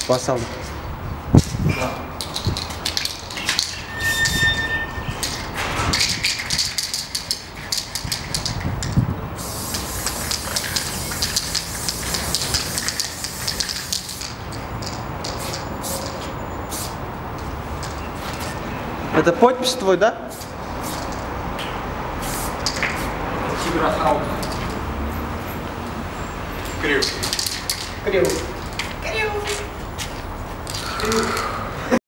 Спасал. Да. Это подпись твой, да? Тиграхаус. Крив. Крив. Крив. Крив.